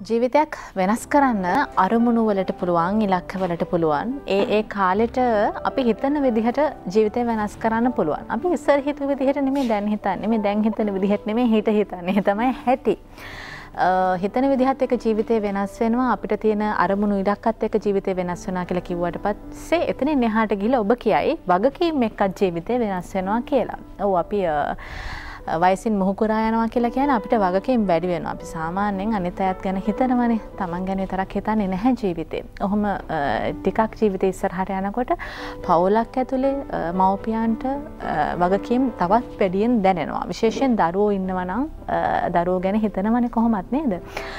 ජීවිතයක් වෙනස් කරන්න අරමුණු වලට පුළුවන් ඉලක්ක වලට පුළුවන් ඒ කාලෙට අපි හිතන විදිහට ජීවිතය වෙනස් කරන්න පුළුවන්. අපි ඉස්සර හිතුව විදිහට නෙමෙයි දැන් හිතන්නේ. මේ දැන් හිතන විදිහට නෙමෙයි හිත හිතන්නේ. ඒ තමයි ඇති. හිතන විදිහත් එක්ක ජීවිතේ වෙනස් වෙනවා. අපිට තියෙන අරමුණු ඉලක්කත් එක්ක ජීවිතේ වෙනස් වෙනවා කියලා කිව්වට පස්සේ එතනින් එහාට ගිහලා ඔබ කියයි වගකීම් එක්කත් ජීවිතේ වෙනස් වෙනවා කියලා. ඔව් අපි වයසින් මොහුකුරා යනවා කියලා කියන්නේ අපිට වගකීම් වැඩි වෙනවා. අපි සාමාන්‍යයෙන් අනිත් අයත් ගැන හිතනවනේ. Taman ගැන විතරක් හිතන්නේ නැහැ ජීවිතේ. ඔහොම ටිකක් ජීවිතේ ඉස්සරහට යනකොට පවුලක් ඇතුලේ මව්පියන්ට වගකීම් තවත් වැඩියෙන් දැනෙනවා. විශේෂයෙන් දරුවෝ ඉන්නවා නම් දරුවෝ ගැන හිතනවනේ කොහොමත් නේද?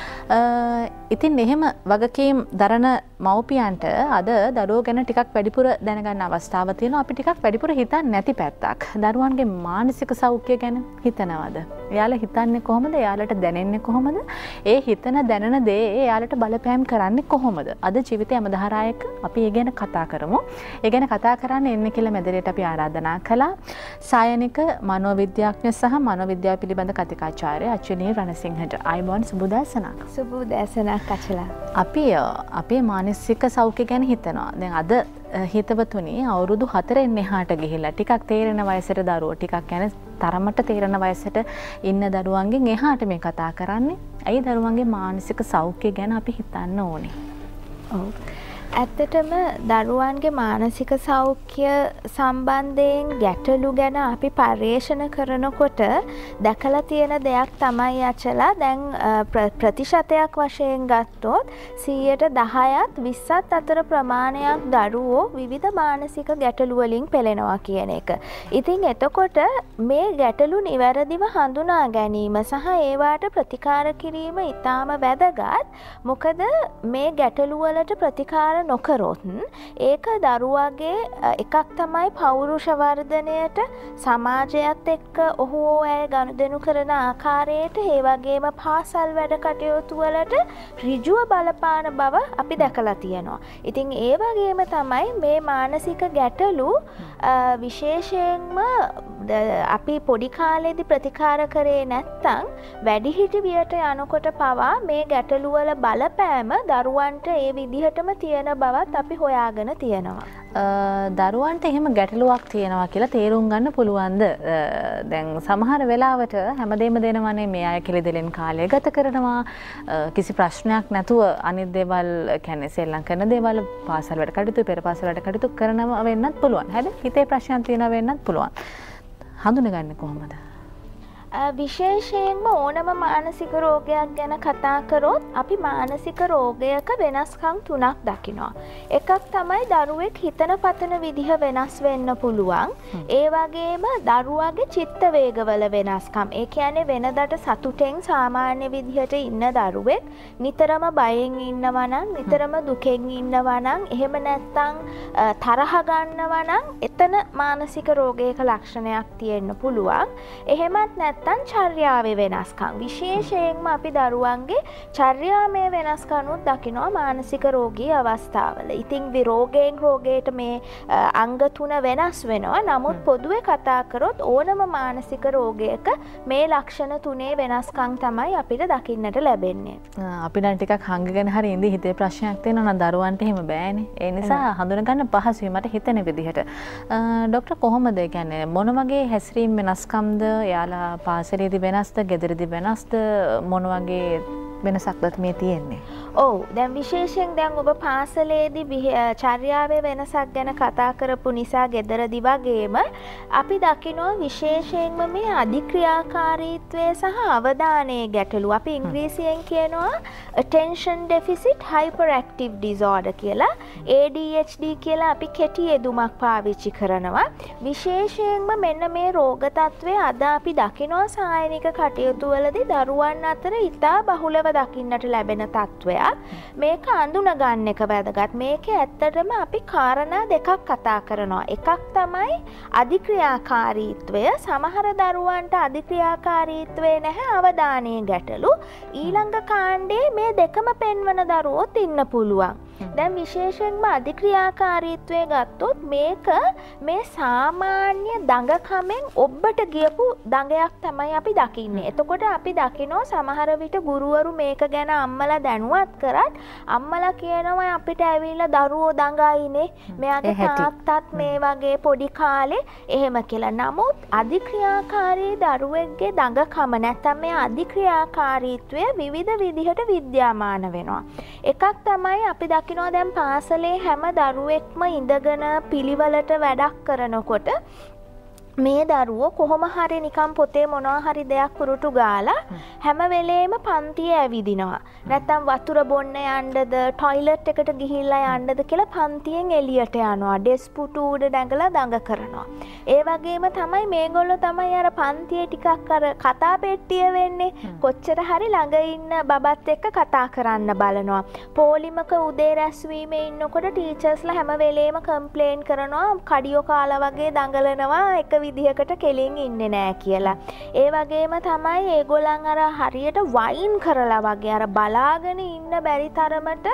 ඉතින් එහෙම වගකීම් දරන මව්පියන්ට අද දරුවෝ ගැන ටිකක් වැඩිපුර දැනගන්න අවස්ථාවක් තියෙනවා. අපි ටිකක් වැඩිපුර හිතන්නේ නැති පැත්තක්. දරුවන්ගේ මානසික සෞඛ්‍ය ගැන හිතනවද? එයාලා හිතන්නේ කොහොමද? එයාලට දැනෙන්නේ කොහොමද? ඒ හිතන දැනන දේ එයාලට බලපෑම් කරන්නේ කොහොමද? අද ජීවිතයේ අමධාරායක අපි ඒ ගැන කතා කරමු. ඒ ගැන කතා කරන්න එන්න කියලා මැදිරියට අපි ආරාධනා කළා. සායනික මනෝවිද්‍යාඥ සහ මනෝවිද්‍යාව පිළිබඳ කතිකාචාර්ය අචිනී රණසිංහට. ආයුබෝවන් සුබෝදෑසනක්. සුබෝදෑසනක් අචලා. අපි අපේ මානසික සෞඛ්‍ය ගැන හිතනවා. දැන් අද හිතවතුනි අවුරුදු 4න් එහාට ගිහිල්ලා ටිකක් තේරෙන වයසට දරුවෝ ටිකක් යන තරමට තේරෙන වයසට ඉන්න දරුවන්ගෙන් එහාට මේ කතා කරන්නේ. ඇයි දරුවන්ගේ මානසික සෞඛ්‍ය ගැන අපි හිතන්න ඕනේ? ඔව්. ඇත්තටම දරුවන්ගේ මානසික සෞඛ්‍ය සම්බන්ධයෙන් ගැටලු ගැන අපි පර්යේෂණ කරනකොට දැකලා තියෙන දෙයක් තමයි අචලා දැන් ප්‍රතිශතයක් වශයෙන් ගත්තොත් 10%ත් 20ත් අතර ප්‍රමාණයක් දරුවෝ විවිධ මානසික ගැටලු වලින් පෙළෙනවා කියන එක. ඉතින් එතකොට මේ ගැටලු නිවැරදිව හඳුනා ගැනීම සහ ඒවාට ප්‍රතිකාර කිරීම ඉතාම වැදගත්. මොකද මේ ගැටලු වලට ප්‍රතිකාර නොකරොත් ඒක දරුවාගේ එකක් තමයි පෞරුෂ වර්ධනයට සමාජයත් එක්ක ඔහු ඇය ගනුදෙනු කරන ආකාරයට ඒ වගේම පාසල් වැඩ කටයුතු වලට ඍජුව බලපාන බව අපි දැකලා තියෙනවා. ඉතින් ඒ වගේම තමයි මේ මානසික ගැටලු විශේෂයෙන්ම අපි පොඩි කාලේදී ප්‍රතිකාර කරේ නැත්නම් වැඩිහිටි වියට යනකොට පවා මේ ගැටලු වල බලපෑම දරුවන්ට ඒ විදිහටම තියෙන බවත් අපි හොයාගෙන තියෙනවා. දරුවන්ට එහෙම ගැටලුවක් තියෙනවා කියලා තේරුම් ගන්න පුළුවන්ද? දැන් සමහර වෙලාවට හැමදේම දෙනවනේ මේ අය කෙලිදෙලෙන් කාලය ගත කරනවා. කිසි ප්‍රශ්නයක් නැතුව අනිත් දේවල් කියන්නේ සෙල්ලම් කරන දේවල් පාසල් වැඩ කටයුතු පෙර පාසල් වැඩ කටයුතු කරනවා වෙන්නත් පුළුවන්. හැබැයි හිතේ ප්‍රශ්නයක් තියෙනවා වෙන්නත් පුළුවන්. හඳුනගන්නේ කොහොමද? විශේෂයෙන්ම ඕනම මානසික රෝගයක් ගැන කතා කරොත් අපි මානසික රෝගයක වෙනස්කම් 3ක් දකිනවා. එකක් තමයි දරුවෙක් හිතන පතන විදිහ වෙනස් වෙන්න පුළුවන්. ඒ වගේම දරුවාගේ චිත්ත වේගවල වෙනස්කම්. ඒ කියන්නේ වෙනදට සතුටෙන් සාමාන්‍ය විදිහට ඉන්න දරුවෙක් නිතරම බයෙන් ඉන්නවා නම්, නිතරම දුකෙන් ඉන්නවා නම්, එහෙම නැත්නම් තරහ ගන්නවා නම් එතන මානසික රෝගයක ලක්ෂණයක් තියෙන්න පුළුවන්. එහෙමත් නැත්නම් චර්යාවේ වෙනස්කම්. විශේෂයෙන්ම අපි දරුවන්ගේ චර්යාමය වෙනස්කම්ුත් දකිනවා මානසික රෝගී අවස්ථාවල. ඉතින් විරෝගයෙන් රෝගයට මේ අංග 3 වෙනස් වෙනවා. නමුත් පොදුවේ කතා කරොත් ඕනම මානසික රෝගයක මේ ලක්ෂණ 3 වෙනස්කම් තමයි අපිට දකින්නට ලැබෙන්නේ. අපි නම් ටිකක් හංගගෙන හරි ඉඳි හිතේ ප්‍රශ්නයක් තියෙනවා නම් දරුවන්ට එහෙම බෑනේ. ඒ නිසා හඳුනගන්න පහසුයි මට හිතෙන විදිහට. ડોක්ටර් කොහොමද කියන්නේ මොන වගේ හැසිරීම් වෙනස්කම්ද එයාලා පාසලේදී වෙනස්ද, ගෙදරදී වෙනස්ද, මොන වගේ වෙනසක්ද මේ තියෙන්නේ? ඔව් දැන් විශේෂයෙන් දැන් ඔබ පාසලේදී චර්යාවේ වෙනසක් ගැන කතා කරපු නිසා ගෙදරදී වගේම අපි දකිනවා විශේෂයෙන්ම මේ අධික්‍රියාකාරීත්වය සහ අවධානයේ ගැටලු. අපි ඉංග්‍රීසියෙන් කියනවා attention deficit hyperactive disorder කියලා. ADHD කියලා අපි කෙටි යෙදුමක් පාවිච්චි කරනවා. විශේෂයෙන්ම මෙන්න මේ රෝග තත්ත්වය අද අපි දකිනවා සායනික කටයුතු වලදී දරුවන් අතර ඉතා බහුලව දකින්නට ලැබෙන තත්ත්වයක්. මේක අඳුන ගන්න එක වැදගත්. මේක ඇත්තටම අපි කාරණා දෙකක් කතා කරනවා. එකක් තමයි අධික්‍රියාකාරීත්වය. සමහර දරුවන්ට අධික්‍රියාකාරීත්වය නැහැ, අවධානයේ ගැටලු. ඊළඟ කාණ්ඩේ මේ දෙකම පෙන්වන දරුවෝත් ඉන්න පුළුවන්. දැන් විශේෂයෙන්ම අධික්‍රියාකාරීත්වය ගත්තොත් මේක මේ සාමාන්‍ය දඟකමෙන් ඔබට ගියපු දඟයක් තමයි අපි දකින්නේ. එතකොට අපි දකිනවා සමහර විට ගුරුවරු මේක ගැන අම්මලා දැනුවත් කරත් අම්මලා කියනවා අපිට ඇවිල්ලා දරුවෝ දඟයිනේ මෙයාගේ තාත්තත් මේ වගේ පොඩි කාලේ එහෙම කියලා. නමුත් අධික්‍රියාකාරී දරුවෙක්ගේ දඟකම නැත්නම් මේ අධික්‍රියාකාරීත්වය විවිධ විදිහට විද්‍යාමාන වෙනවා. එකක් තමයි අපි දකිනවා දැන් පාසලේ හැම දරුවෙක්ම ඉඳගෙන පිළිවෙලට වැඩක් කරනකොට මේ දරුවෝ කොහොම හරි නිකන් පොතේ මොනවා හරි දෙයක් කුරුටු ගාලා හැම වෙලේම පන්තියේ ඇවිදිනවා. නැත්තම් වතුර බොන්න යන්නද, টয়ලට් එකට ගිහිල්ලා යන්නද කියලා පන්තියෙන් එළියට යනවා. ඩෙස්ක් පුටු උඩ නැගලා දඟ කරනවා. ඒ වගේම තමයි මේගොල්ලෝ තමයි අර පන්තියේ ටිකක් අර කතා පෙට්ටිය වෙන්නේ. කොච්චර හරි ළඟ ඉන්න බබත් එක්ක කතා කරන්න බලනවා. පොලිමක උදේ රැස්වීමේ ඉන්නකොට ටීචර්ස්ලා හැම වෙලේම කම්ප්ලේන් කරනවා කඩියෝ කාලා වගේ දඟලනවා එක විදිහකට කෙලින් ඉන්නේ නෑ කියලා. ඒ වගේම තමයි ඒගොල්ලන් අර හරියට වයින් කරලා වගේ අර බලාගෙන ඉන්න බැරි තරමට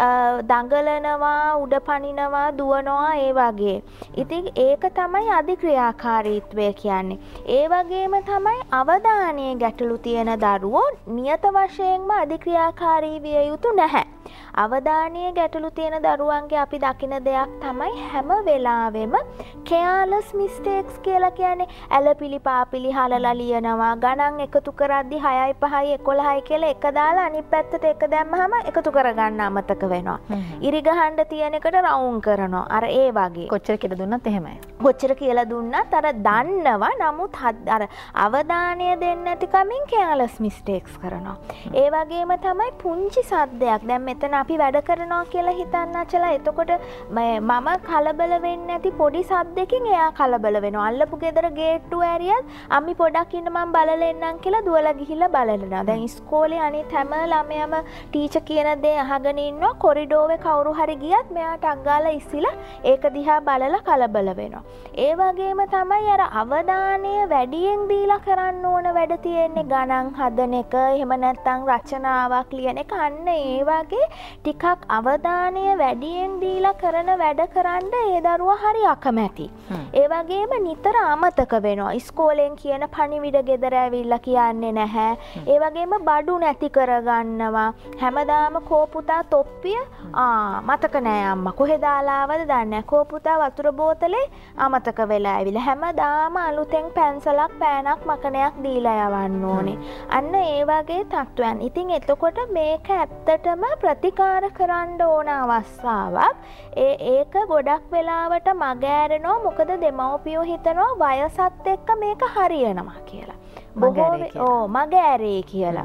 දඟලනවා, උඩ පනිනවා, දුවනවා ඒ වගේ. ඉතින් ඒක තමයි අධික්‍රියාකාරීත්වය කියන්නේ. ඒ වගේම තමයි අවධානයේ ගැටලු තියෙන දරුවෝ නියත වශයෙන්ම අධික්‍රියාකාරී විය යුතු නැහැ. අවධානයේ ගැටලු තියෙන දරුවන්ගේ අපි දකින දෙයක් තමයි හැම වෙලාවෙම careless mistakes කියලා කියන්නේ ඇලපිලි පාපිලි හලලා ලියනවා ගණන් එකතු කරද්දි 6යි 5යි 11යි කියලා එක දාලා අනිත් පැත්තට එක දැම්මහම එකතු කරගන්න අමතක වෙනවා. ඉරි ගහන්න තියෙන එකට රවුම් කරනවා. අර ඒ වගේ. කොච්චර කියලා දුන්නත් එහෙමයි. කොච්චර කියලා දුන්නත් අර දන්නවා නමුත් අර අවධානය දෙන්නේ නැති කමින් careless mistakes කරනවා. ඒ වගේම තමයි පුංචි සද්දයක්. දැන් මෙතන අපි වැඩ කරනවා කියලා හිතන්න අචලා. එතකොට මම කලබල වෙන්නේ නැති පොඩි සද්දකින් එයා කලබල වෙනවා. අල්ලපු ගෙදර ගේට්ටුව ඇරියත් අම්මි පොඩක් ඉන්න මම බලලා එන්නම් කියලා දුවලා ගිහිල්ලා බලනවා. දැන් ඉස්කෝලේ අනිත් හැම ළමයාම ටීචර් කියන දේ අහගෙන ඉන්නවා. කොරිඩෝවේ කවුරු හරි ගියත් මෙයාට අග්ගාලා ඉස්සිලා ඒක දිහා බලලා කලබල වෙනවා. ඒ වගේම තමයි අර අවධානය වැඩියෙන් දීලා කරන්න ඕන වැඩ තියෙන්නේ ගණන් හදන එක, එහෙම නැත්නම් රචනාවක් ලියන එක. අන්න ඒ වගේ ටිකක් අවධානය වැඩියෙන් දීලා කරන වැඩ කරන්න ඒ දරුවා හරි අකමැති. ඒ වගේම නිතර අමතක වෙනවා. ඉස්කෝලෙන් කියන පණිවිඩ ගෙදර ඇවිල්ලා කියන්නේ නැහැ. ඒ වගේම බඩු නැති කරගන්නවා. හැමදාම කෝ පුතා තොප්පිය මතක නෑ අම්මා කොහෙද දාලා ආවද දන්නේ නැහැ. කෝ පුතා වතුර බෝතලේ අමතක වෙලා ඇවිල්ලා හැමදාම අලුතෙන් පැන්සලක් පෑනක් මකනයක් දීලා යවන්න ඕනේ. අන්න ඒ වගේ තත්ත්වයන්. ඉතින් එතකොට මේක ඇත්තටම ප්‍රතිකාර කරන්න ඕන අවස්ථාවක්. ඒක ගොඩක් වෙලාවට මගෑරෙනවා. මොකද දෙමව්පියෝ හිතනවා වයසත් එක්ක මේක හරියනවා කියලා. මගෑරේ කියලා.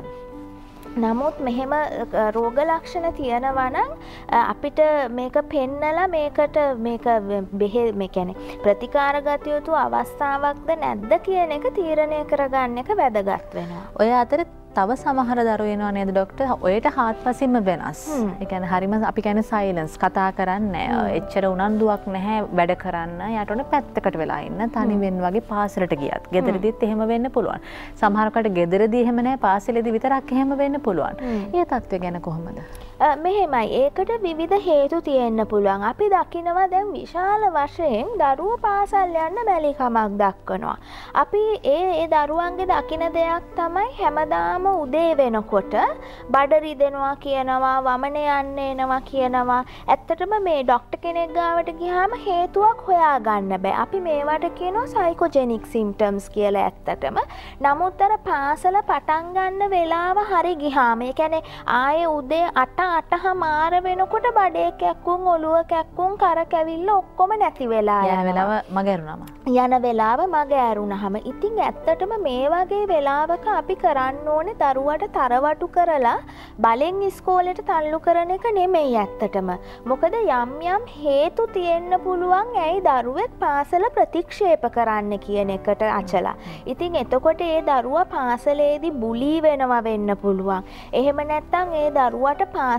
නමුත් මෙහෙම රෝග ලක්ෂණ තියෙනවා නම් අපිට මේක පෙන්නලා මේකට මේක මේ කියන්නේ ප්‍රතිකාර ගත යුතු අවස්ථාවක්ද නැද්ද කියන එක තීරණය කරගන්න එක වැදගත් වෙනවා. ඔය අතර තව සමහර දරුවෝ එනවා නේද ડોක්ටර්? ඔයට හාත්පසින්ම වෙනස්. ඒ කියන්නේ හරිම අපි කියන්නේ සයිලන්ස් කතා කරන්නේ නැහැ. එච්චර උනන්දුවක් නැහැ වැඩ කරන්න. යාට උන පැත්තකට වෙලා ඉන්න තනිවෙන් වගේ පාසලට ගියත්. ගෙදරදීත් එහෙම වෙන්න පුළුවන්. සමහරකට ගෙදරදී එහෙම නැහැ පාසලේදී විතරක් එහෙම වෙන්න පුළුවන්. ඒ තත්ත්වය ගැන කොහොමද? මෙහෙමයි. ඒකට විවිධ හේතු තියෙන්න පුළුවන්. අපි දකිනවා දැන් විශාල වශයෙන් දරුවෝ පාසල් යන්න බැලිකමක් දක්වනවා. අපි ඒ දරුවන්ගේ දකින දෙයක් තමයි හැමදාම උදේ වෙනකොට බඩ රිදෙනවා කියනවා, වමන යන්න එනවා කියනවා. ඇත්තටම මේ ડોක්ටර් කෙනෙක් ගාවට ගියාම හේතුවක් හොයාගන්න බෑ. අපි මේවට කියනවා සයිකෝජෙනික් සිම්ප්ටම්ස් කියලා ඇත්තටම. නමුත් අර පාසල පටන් ගන්න වෙලාව හරි ගියාම, ඒ කියන්නේ ආයේ උදේ 8 මාර වෙනකොට බඩේ කැක්කුම්, ඔළුව කැක්කුම්, කර කැවිල්ල ඔක්කොම නැති වෙලා යන වෙලාව මගහැරුණාම. යන වෙලාව මගහැරුණාම. ඉතින් ඇත්තටම මේ වගේ වෙලාවක අපි කරන්න ඕනේ දරුවට තරවටු කරලා බලෙන් ඉස්කෝලේට තල්ලු කරන එක නෙමෙයි ඇත්තටම. මොකද යම් හේතු තියෙන්න පුළුවන් ඇයි දරුවෙක් පාසල ප්‍රතික්ෂේප කරන්න කියන එකට අචලා. ඉතින් එතකොට ඒ දරුවා පාසලේදී බුලී වෙනවා වෙන්න පුළුවන්. එහෙම නැත්නම් ඒ දරුවට පාසල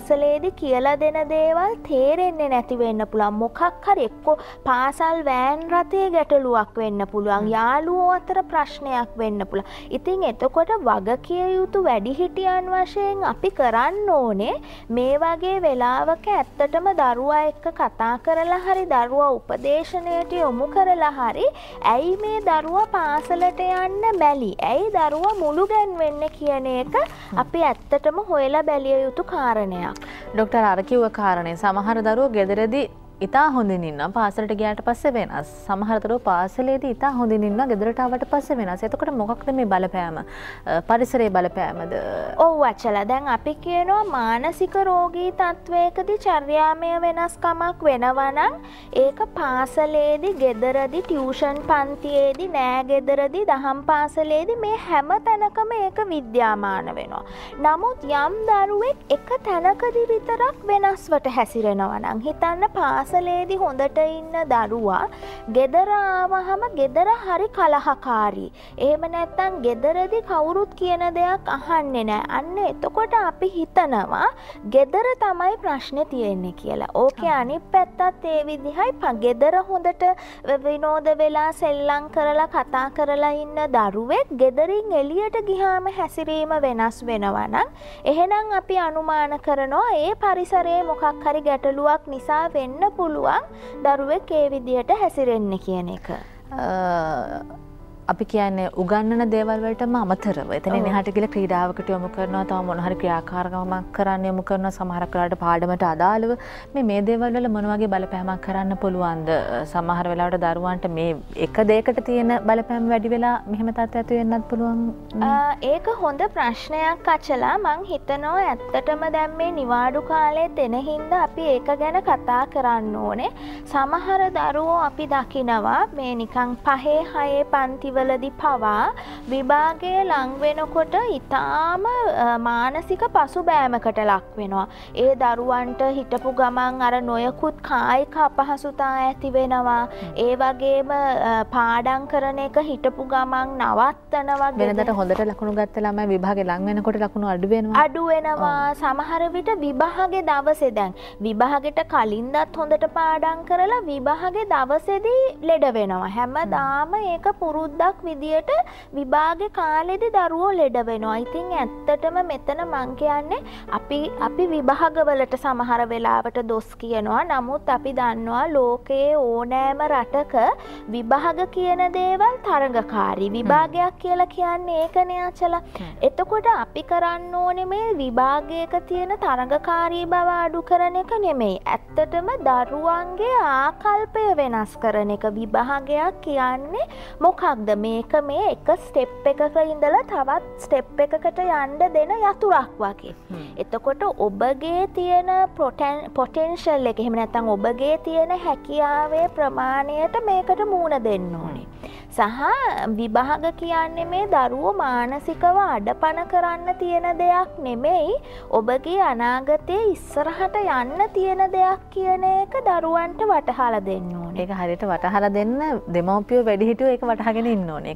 පාසලේදී කියලා දෙන දේවල් තේරෙන්නේ නැති වෙන්න පුළුවන්. මොකක් හරි එක්ක පාසල් වෑන් රථයේ ගැටලුවක් වෙන්න පුළුවන්. යාළුවෝ අතර ප්‍රශ්නයක් වෙන්න පුළුවන්. ඉතින් එතකොට වගකිය යුතු වැඩිහිටියන් වශයෙන් අපි කරන්න ඕනේ මේ වගේ වෙලාවක ඇත්තටම දරුවා එක්ක කතා කරලා හරි දරුවා උපදේශනයට යොමු කරලා හරි ඇයි මේ දරුවා පාසලට යන්න බැලි? ඇයි දරුවා මුළුගැන් වෙන්නේ කියන එක අපි ඇත්තටම හොයලා බැලිය යුතු කාරණයක්. ડોක්ටර් අර කිව්ව කාරණේ සමහර දරුවෝ ගෙදරදී ඉතා හොඳින් ඉන්නවා පාසලට ගියාට පස්සේ වෙනස්. සමහර දරුවෝ පාසලේදී ඉතා හොඳින් ඉන්නවා ගෙදරට ආවට පස්සේ වෙනස්. එතකොට මොකක්ද මේ බලපෑම? පරිසරයේ බලපෑමද? ඔව් අචලා. දැන් අපි කියනවා මානසික රෝගී තත්වයකදී චර්යාමය වෙනස්කමක් වෙනවා නම් ඒක පාසලේදී, ගෙදරදී, ටියුෂන් පන්තියේදී, නෑ ගෙදරදී, දහම් පාසලේදී මේ හැම තැනකම ඒක විද්‍යාමාන වෙනවා. නමුත් යම් දරුවෙක් එක තැනකදී විතරක් වෙනස්වට හැසිරෙනවා නම් හිතන්න පාසලේදී හොඳට ඉන්න දරුවා ගෙදර ආවහම ගෙදර හරි කලහකාරී. එහෙම නැත්නම් ගෙදරදී කවුරුත් කියන දෙයක් අහන්නේ නැහැ. අන්න එතකොට අපි හිතනවා ගෙදර තමයි ප්‍රශ්නේ තියෙන්නේ කියලා. ඕකේ අනිත් පැත්තත් ඒ විදිහයි. ගෙදර හොඳට විනෝද වෙලා සෙල්ලම් කරලා කතා කරලා ඉන්න දරුවෙක් ගෙදරින් එළියට ගියාම හැසිරීම වෙනස් වෙනවා නම් එහෙනම් අපි අනුමාන කරනවා ඒ පරිසරයේ මොකක් හරි ගැටලුවක් නිසා වෙන්න පුළුවන් දරුවෙක් ඒ විදිහට හැසිරෙන්නේ කියන එක. අපි කියන්නේ උගන්නන දේවල් වලටම අමතරව එතනින් එහාට ගිහලා ක්‍රීඩාවකට යොමු කරනවා, තව මොන හරි ක්‍රියාකාරකමක් කරන්න යොමු කරනවා, සමහර වෙලාවට පාඩමට අදාළව මේ දේවල් වල මොන වගේ බලපෑමක් කරන්න පුළුවන්ද? සමහර වෙලාවට දරුවන්ට මේ එක දෙයකට තියෙන බලපෑම වැඩි වෙලා මෙහෙම තත්ත්වයක් ඇති වෙන්නත් පුළුවන්. ඒක හොඳ ප්‍රශ්නයක් අචලා. මං හිතනවා ඇත්තටම දැන් මේ නිවාඩු කාලේ දෙන හින්දා අපි ඒක ගැන කතා කරන්න ඕනේ. සමහර දරුවෝ අපි දකිනවා මේ නිකන් 5 6 පන්ති වලදී පවා විභාගයේ ලං වෙනකොට ඊටාම මානසික පසුබෑමකට ලක් වෙනවා. ඒ දරුවන්ට හිටපු ගමන් අර නොයකුත් කායික අපහසුතා ඇති වෙනවා. ඒ වගේම පාඩම් කරන එක හිටපු ගමන් නවත්තනවා. වෙනදට හොඳට ලකුණු ගත්ත ළමයි විභාගේ ලං වෙනකොට ලකුණු අඩු වෙනවා. සමහර විට විභාගේ දවසේ දැන් විභාගෙට කලින්දත් හොඳට පාඩම් කරලා විභාගේ දවසේදී ලෙඩ වෙනවා. හැමදාම ඒක පුරුද්දක් විදියට විභාගේ කාලෙදී දරුවෝ ලෙඩ වෙනවා. ඉතින් ඇත්තටම මෙතන මං කියන්නේ අපි විභාගවලට සමහර වෙලාවට දොස් කියනවා. නමුත් අපි දන්නවා ලෝකයේ ඕනෑම රටක විභාග කියන දේවල් තරඟකාරී. විභාගයක් කියලා කියන්නේ ඒකනේ අචලා. එතකොට අපි කරන්න ඕනේ මේ විභාගයක තියෙන තරඟකාරී බව අඩු කරන එක නෙමෙයි. ඇත්තටම දරුවන්ගේ ආකල්පය වෙනස් කරන එක. විභාගයක් කියන්නේ මොකක්ද? මේක මේ එක ස්ටෙප් එකක ඉඳලා තවත් ස්ටෙප් එකකට යන්න දෙන යතුරක් වගේ. එතකොට ඔබගේ තියෙන පොටෙන්ෂල් එක එහෙම නැත්නම් ඔබගේ තියෙන හැකියාවේ ප්‍රමාණයට මේකට මූණ දෙන්න ඕනේ. සහ විභාග කියන්නේ මේ දරුවෝ මානසිකව අඩපණ කරන්න තියෙන දෙයක් නෙමෙයි. ඔබගේ අනාගතයේ ඉස්සරහට යන්න තියෙන දෙයක් කියන එක දරුවන්ට වටහලා දෙන්න ඕනේ. ඒක හරියට වටහලා දෙන්න දෙමව්පියෝ වැඩිහිටියෝ ඒක වටහාගෙන ඉන්න ඕනේ.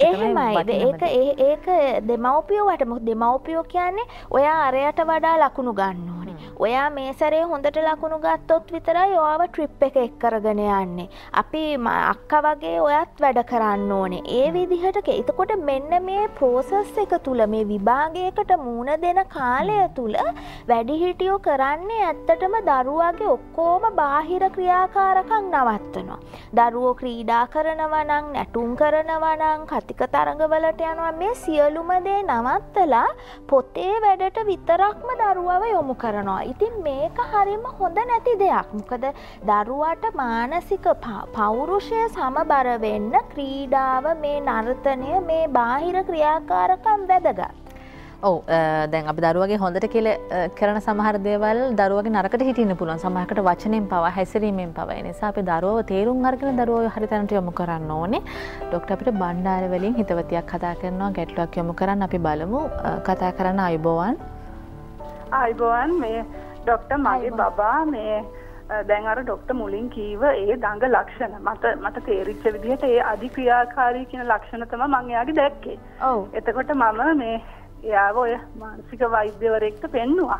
ඒක දෙමව්පියෝ මොකද දෙමව්පියෝ කියන්නේ ඔයා අරයට වඩා ලකුණු ගන්න ඕනේ. ඔයා මේ සැරේ හොඳට ලකුණු ගත්තොත් විතරයි ඔයාව ට්‍රිප් එක එක් කරගෙන යන්නේ. අපි අක්කා වගේ ඔයත් වැඩ කරන්න ඕනේ. ඒ විදිහට එතකොට මෙන්න මේ ප්‍රෝසෙස් එක තුල මේ විභාගයකට මූණ දෙන කාලය තුල වැඩිහිටියෝ කරන්නේ ඇත්තටම දරුවාගේ ඔක්කොම බාහිර ක්‍රියාකාරකම් නවත්තනවා. දරුවෝ ක්‍රීඩා කරනවා නම්, නැටුම් කරනවා නම්, කතික තරඟවලට යනවා, මේ සියලුම දේ නවත්තලා පොතේ වැඩට විතරක්ම දරුවව යොමු කරනවා. ඉතින් මේක හරියම හොඳ නැති දෙයක්. මොකද දරුවාට මානසික පෞරුෂය සමබර වෙන්න ක්‍රීඩාව, මේ නර්තනය, මේ බාහිර ක්‍රියාකාරකම් වැදගත්. ඔව් දැන් අපි දරුවගේ හොඳට කියලා කරන සමහර දේවල් දරුවගේ නරකට හිටින්න පුළුවන්. සමහරකට වචනෙන් පවා හැසිරීමෙන් පවා. ඒ නිසා අපි දරුවව තේරුම් අරගෙන දරුවව හරි තැනට යොමු කරන්න ඕනේ. ડોක්ටර් අපිට බණ්ඩාර වලින් හිතවතියක් කතා කරනවා, ගැටලුවක් යොමු කරන්න අපි බලමු. කතා කරන්න ආයුබෝවන්. ආයුබෝවන්. මේ ડોක්ටර් මගේ බබා මේ දැන් අර ડોක්ටර් මුලින් කීව ඒ දඟ ලක්ෂණ මට තේරිච්ච විදිහට ඒ අධික්‍රියාකාරී කියන ලක්ෂණ තමයි මම එයාගේ දැක්කේ. ඔව්. එතකොට මම මේ එයාව ඔය මානසික වෛද්‍යවරයෙක්ට පෙන්නුවා.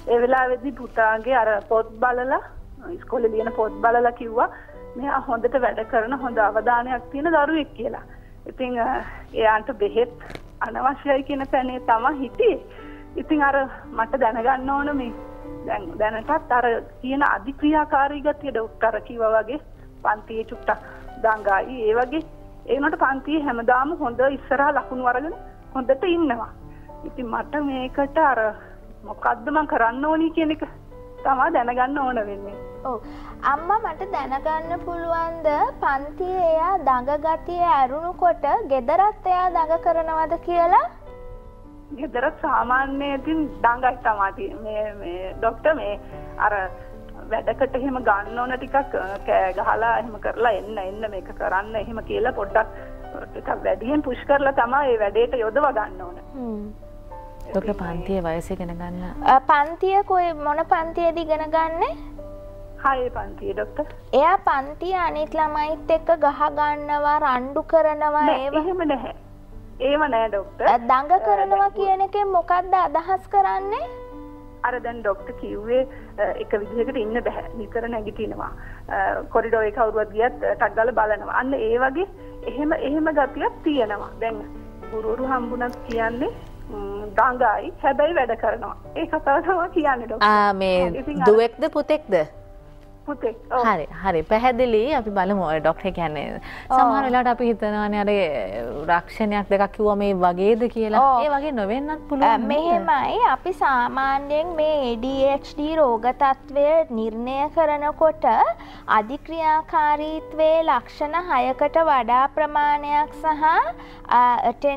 ඒ වෙලාවේදී පුතාගේ අර පොත් බලලා ඉස්කෝලේ ලියන පොත් බලලා කිව්වා මෙයා හොඳට වැඩ කරන හොඳ අවධානයක් තියෙන දරුවෙක් කියලා. ඉතින් එයාට බෙහෙත් අනවශ්‍යයි කියන තැනේ තමයි හිටියේ. ඉතින් අර මට දැනගන්න ඕන මේ දැනටත් අර කියන අධික්‍රියාකාරී ගතිය ડોක්ටර් කිව්වා වගේ පන්තියේ චුට්ටක් දඟයි ඒ වගේ ඒ උනට පන්තියේ හැමදාම හොඳ ඉස්සරහා ලකුණු අරගෙන හොඳට ඉන්නවා. ඉතින් මට මේකට අර මොකද්ද මම කරන්න ඕනි කියන එක තමයි දැනගන්න ඕන වෙන්නේ. ඔව් අම්මා මට දැනගන්න පුළුවන්ද පන්තියේ එයා දඟ ගතිය ඇරුණුකොට ගෙදරත් එයා දඟ කරනවද කියලා? ගෙදරත් සාමාන්‍යයෙන් දඟයි තමයි මේ ડોක්ටර් මේ අර වැඩකට එහෙම ගන්න ඕන ටිකක් කෑ ගහලා එහෙම කරලා එන්න මේක කරන්න එහෙම කියලා පොඩ්ඩක් ටිකක් වැඩියෙන් පුෂ් කරලා තමයි මේ වැඩේට යොදව ගන්න ඕන. ડોක්ටර් පන්තියේ වයස ඉගෙන ගන්න. පන්තිය කොයි මොන පන්තියේද ඉගෙන ගන්නෙ? 6 පන්තියේ ડોක්ටර්. එයා පන්තිය අනිත් ළමයිත් එක්ක ගහ ගන්නවා රණ්ඩු කරනවා එහෙම නැහැ. ඒව නෑ ડોක්ටර්. දඟ කරනවා කියන එකෙන් මොකක්ද අදහස් කරන්නේ? අර දැන් ડોක්ටර් කිව්වේ එක විදිහකට ඉන්න බෑ. නිතර නැගිටිනවා. කොරිඩෝ එක කවුරුවත් ගියත් ටක් ගාලා බලනවා. අන්න ඒ වගේ එහෙම ගතියක් තියෙනවා. දැන් ගුරුවරු හම්බුණත් කියන්නේ දඟයි හැබැයි වැඩ කරනවා. ඒ කතාව තමයි කියන්නේ ડોක්ටර්. මේ දුවෙක්ද පුතෙක්ද? පුතෙක්. හරි පැහැදිලි. අපි බලමු ડોක්ටර් කියන්නේ සමහර වෙලාවට අපි හිතනවානේ අර රක්ෂණයක් දෙකක් කිව්වා මේ වගේද කියලා. ඒ වගේ නොවෙන්නත් පුළුවන්. මෙහෙමයි අපි සාමාන්‍යයෙන් මේ ADHD රෝග තත්ත්වය නිර්ණය කරනකොට අධික්‍රියාකාරීත්වයේ ලක්ෂණ 6කට වඩා ප්‍රමාණයක් සහ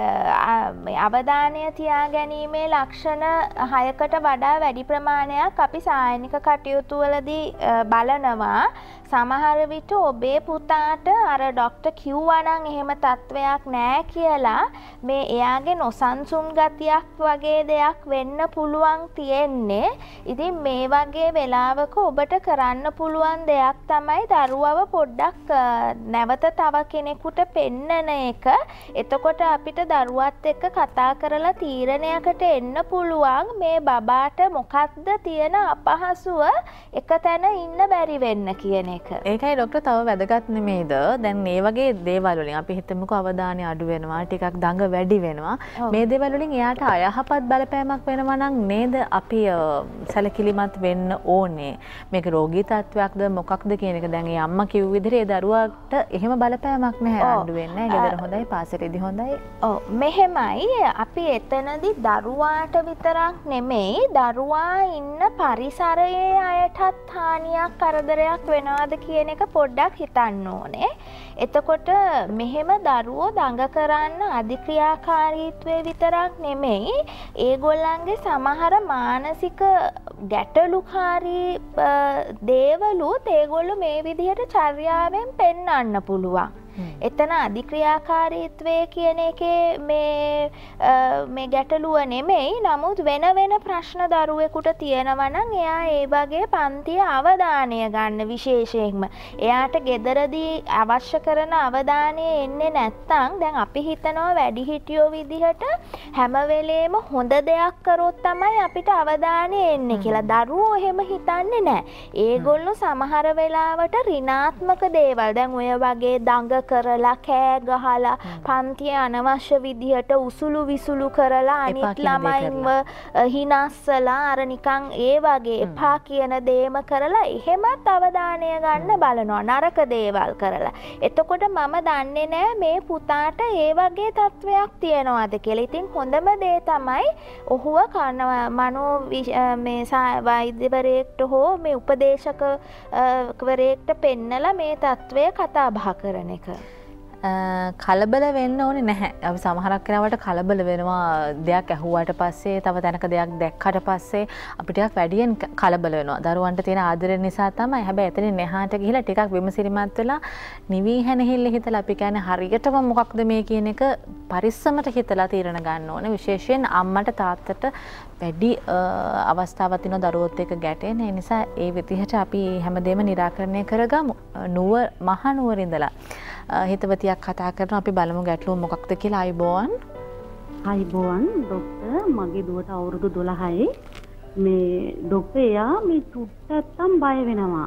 අවධානය තියා ගැනීමේ ලක්ෂණ 6කට වඩා වැඩි ප්‍රමාණයක් අපි සායනික කටයුතු වලදී බලනවා. සමහර විට ඔබේ පුතාට අර ડોක්ටර් කිව්වා නම් එහෙම තත්වයක් නෑ කියලා මේ එයාගේ නොසන්සුන් ගතියක් වගේ දෙයක් වෙන්න පුළුවන් තියෙන්නේ. ඉතින් මේ වගේ වෙලාවක ඔබට කරන්න පුළුවන් දෙයක් තමයි දරුවව පොඩ්ඩක් නැවත තව කෙනෙකුට පෙන්නන එක. එතකොට අපිට දරුවත් එක්ක කතා කරලා තීරණයකට එන්න පුළුවන් මේ බබාට මොකක්ද තියෙන අපහසුව එක තැන ඉන්න බැරි වෙන්න කියන එක. ඒකයි ડોක්ටර් තව වැදගත් නෙමෙයිද? දැන් මේ වගේ දේවල් වලින් අපි හිතමුකෝ අවධානය අඩු වෙනවා, ටිකක් දඟ වැඩි වෙනවා. මේ දේවල් වලින් එයාට අයහපත් බලපෑමක් වෙනවා නම් නේද අපි සැලකිලිමත් වෙන්න ඕනේ. මේක රෝගී තත්වයක්ද මොකක්ද කියන එක දැන් ඒ අම්මා කිව්ව විදිහට ඒ දරුවාට එහෙම බලපෑමක් නැහැ. අඬු වෙන්නේ නැහැ. ගෙදර හොඳයි, පාසලේදී හොඳයි. ඔව් මෙහෙමයි අපි එතනදී දරුවාට විතරක් නෙමෙයි දරුවා ඉන්න පරිසරයේ අයටත් හානියක් කරදරයක් වෙනවද කියන එක පොඩ්ඩක් හිතන්න ඕනේ. එතකොට මෙහෙම දරුවෝ දඟ කරන්න අධික්‍රියාකාරීත්වය විතරක් නෙමෙයි ඒගොල්ලන්ගේ සමහර මානසික ගැටලුකාරී දේවලුත් ඒගොල්ලෝ මේ විදිහට චර්යාවෙන් පෙන්වන්න පුළුවන්. එතන අධික්‍රියාකාරීත්වය කියන එකේ මේ ගැටලුව නෙමෙයි. නමුත් වෙන ප්‍රශ්න දරුවෙකුට තියෙනවා නම් එයා ඒ වගේ පන්තියේ අවධානය ගන්න විශේෂයෙන්ම එයාට ගෙදරදී අවශ්‍ය කරන අවධානය එන්නේ නැත්තම් දැන් අපි හිතනවා වැඩිහිටියෝ විදිහට හැම වෙලේම හොඳ දෙයක් කරොත් තමයි අපිට අවධානය එන්නේ කියලා. දරුවෝ එහෙම හිතන්නේ නැහැ. ඒගොල්ලෝ සමහර වෙලාවට ඍණාත්මක දේවල් දැන් ඔය වගේ දඟ කරලා කෑ ගහලා පන්තියේ අනවශ්‍ය විදිහට උසුළු විසුළු කරලා අනිත් ළමයින්ව හිනස්සලා අර නිකන් ඒ වගේ එපා කියන දේම කරලා එහෙමත් අවධානය ගන්න බලනවා නරක දේවල් කරලා. එතකොට මම දන්නේ නැහැ මේ පුතාට ඒ වගේ තත්වයක් තියනවාද කියලා. ඉතින් හොඳම දේ තමයි ඔහුව මනෝ මේ වෛද්‍යවරයෙක්ට හෝ මේ උපදේශකවරයෙක්ට පෙන්නලා මේ තත්වය කතා බහ කරන එක. කලබල වෙන්න ඕනේ නැහැ. අපි සමහරක් වෙලාවට කලබල වෙනවා දෙයක් ඇහුවාට පස්සේ තව තැනක දෙයක් දැක්කට පස්සේ අපි ටිකක් වැඩියෙන් කලබල වෙනවා. දරුවන්ට තියෙන ආදරය නිසා තමයි. හැබැයි එතනින් එහාට ගිහිලා ටිකක් විමසිලිමත් වෙලා නිවි හැනහිල්ල හිතලා අපි කියන්නේ හරියටම මොකක්ද මේ කියන එක පරිස්සමට හිතලා තීරණ ගන්න ඕනේ. විශේෂයෙන් අම්මට තාත්තට වැඩි අවස්ථාවක් තියෙනවා දරුවොත් එක්ක ගැටෙන. ඒ නිසා ඒ විදිහට අපි හැමදේම निराකරණය කරගමු. මහා නුවර ඉඳලා හිතවතියක් කතා කරනවා. අපි බලමු ගැටලුව මොකක්ද කියලා. අයිබෝන්. අයිබෝන් ડોක්ටර් මගේ දුවට අවුරුදු 12යි. මේ ඩොක්ටර් එයා මේ චුට්ටක් බය වෙනවා.